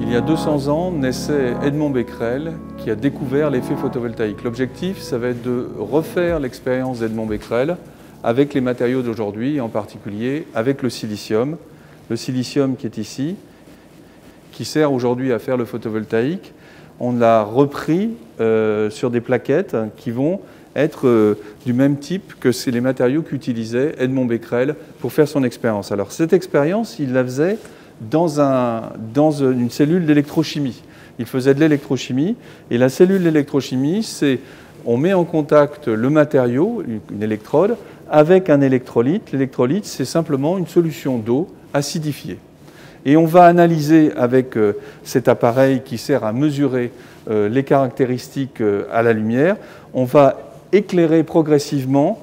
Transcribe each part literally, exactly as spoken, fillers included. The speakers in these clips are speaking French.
Il y a deux cents ans, naissait Edmond Becquerel qui a découvert l'effet photovoltaïque. L'objectif, ça va être de refaire l'expérience d'Edmond Becquerel avec les matériaux d'aujourd'hui, en particulier avec le silicium. Le silicium qui est ici, qui sert aujourd'hui à faire le photovoltaïque, on l'a repris euh, sur des plaquettes qui vont être euh, du même type que c'est les matériaux qu'utilisait Edmond Becquerel pour faire son expérience. Alors cette expérience, il la faisait dans, un, dans une cellule d'électrochimie. Il faisait de l'électrochimie, et la cellule d'électrochimie, c'est on met en contact le matériau, une électrode, avec un électrolyte. L'électrolyte, c'est simplement une solution d'eau acidifiée. Et on va analyser avec euh, cet appareil qui sert à mesurer euh, les caractéristiques euh, à la lumière, on va éclairer progressivement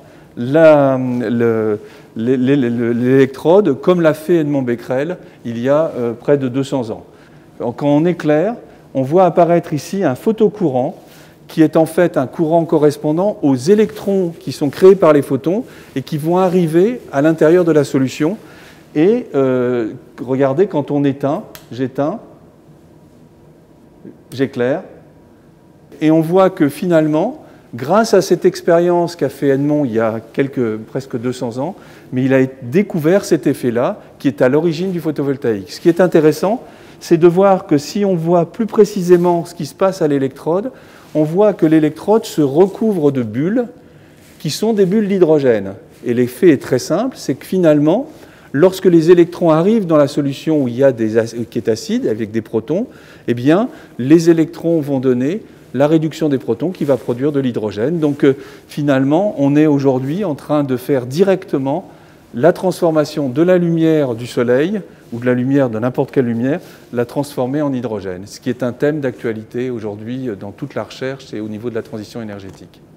l'électrode comme l'a fait Edmond Becquerel il y a euh, près de deux cents ans. Quand on éclaire, on voit apparaître ici un photocourant qui est en fait un courant correspondant aux électrons qui sont créés par les photons et qui vont arriver à l'intérieur de la solution. Et euh, regardez, quand on éteint, j'éteins, j'éclaire, et on voit que finalement, grâce à cette expérience qu'a fait Edmond il y a quelques, presque deux cents ans, mais il a découvert cet effet-là qui est à l'origine du photovoltaïque. Ce qui est intéressant, c'est de voir que si on voit plus précisément ce qui se passe à l'électrode, on voit que l'électrode se recouvre de bulles qui sont des bulles d'hydrogène. Et l'effet est très simple, c'est que finalement, lorsque les électrons arrivent dans la solution où il y a des, qui est acide, avec des protons, eh bien, les électrons vont donner la réduction des protons qui va produire de l'hydrogène. Donc euh, finalement, on est aujourd'hui en train de faire directement la transformation de la lumière du soleil, ou de la lumière de n'importe quelle lumière, la transformer en hydrogène, ce qui est un thème d'actualité aujourd'hui dans toute la recherche et au niveau de la transition énergétique.